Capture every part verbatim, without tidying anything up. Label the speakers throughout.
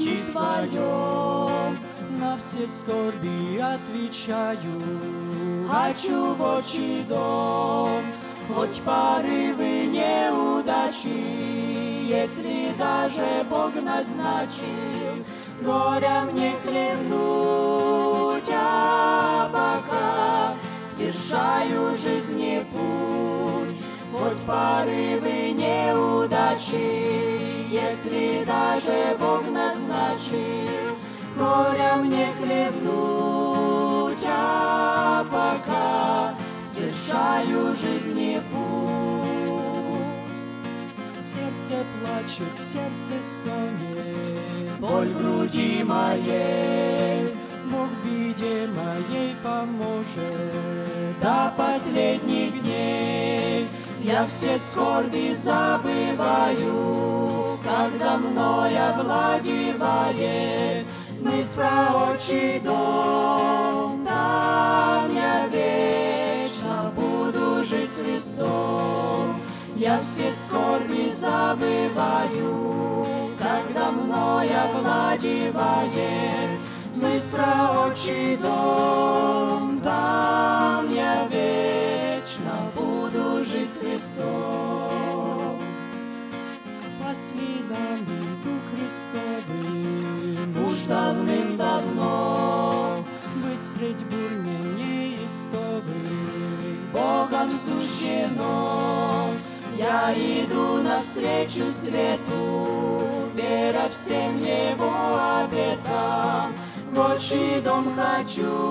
Speaker 1: пути своем, на все скорби отвечаю. Хочу в отчий дом, хоть порывы неудачи, если даже Бог назначил горя мне хлебнуть, а пока свершаю жизни путь, хоть порывы неудачи, если даже Бог назначил горя мне хлебнуть, а пока свершаю жизни путь. Сердце плачет, сердце стонет, боль в груди моей, Бог в беде моей поможет. До последних дней я все скорби забываю, когда мной овладевает мысль про отчий дом. Там я вечно буду жить с Христом. Я все скорби забываю, когда мной овладевает мысль про отчий дом. Там я вечно буду жить с Христом. По следам иду Христовым, уж давным-давно быть средь бурь мне неистовых Богом суждено. Я иду навстречу свету, веря всем Его обетам. В отчий дом хочу,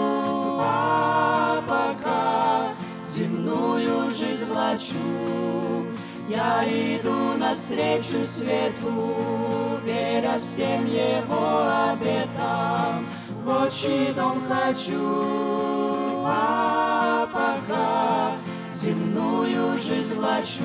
Speaker 1: а пока земную жизнь влачу. Я иду навстречу свету, веря всем Его обетам. В отчий дом хочу, а пока земную жизнь влачу.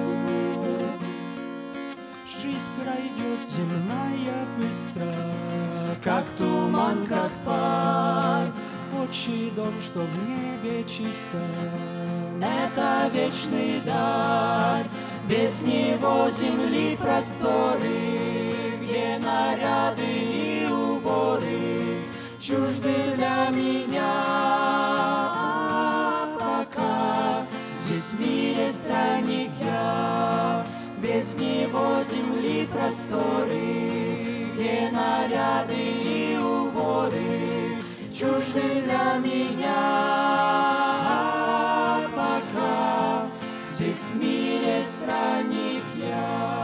Speaker 1: Жизнь пройдет земная быстро, как туман, как пар. Отчий дом, что в небе чисто, это вечный дар. Без него земли просторы, где наряды и уборы чужды для меня. А пока здесь в мире странник я, без него земли просторы, где наряды и уборы чужды для меня. А пока здесь в мире странник я.